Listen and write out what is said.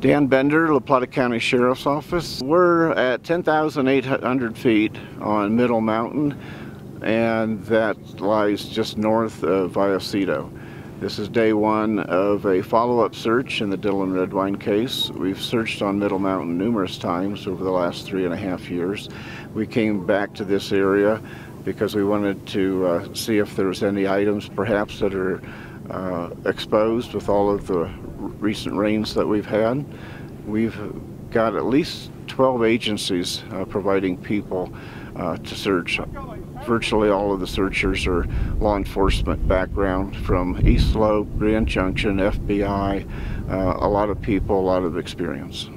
Dan Bender, La Plata County Sheriff's Office. We're at 10,800 feet on Middle Mountain, and that lies just north of Vallecito. This is day one of a follow-up search in the Dillon Redwine case. We've searched on Middle Mountain numerous times over the last 3.5 years. We came back to this area because we wanted to see if there was any items perhaps that are exposed with all of the recent rains that we've had. We've got at least 12 agencies providing people to search. Virtually all of the searchers are law enforcement background from East Slope, Grand Junction, FBI, a lot of people, a lot of experience.